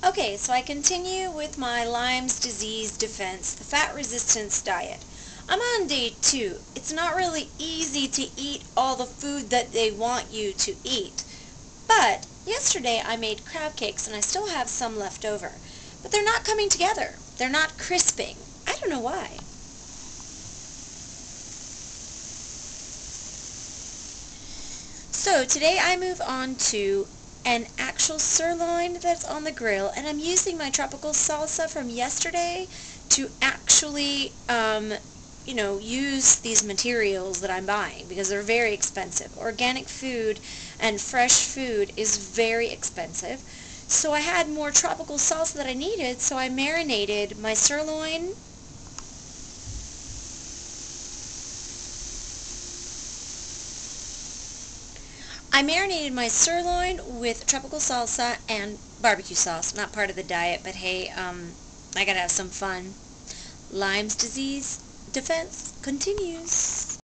Okay, so I continue with my Lyme's disease defense, the fat resistance diet. I'm on day 2. It's not really easy to eat all the food that they want you to eat. But yesterday I made crab cakes and I still have some left over. But they're not coming together. They're not crisping. I don't know why. So today I move on to an actual sirloin that's on the grill, and I'm using my tropical salsa from yesterday to actually use these materials that I'm buying because they're very expensive. Organic food and fresh food is very expensive. So I had more tropical salsa that I needed, so I marinated my sirloin. I marinated my sirloin with tropical salsa and barbecue sauce. Not part of the diet, but hey, I gotta have some fun. Lyme's disease defense continues.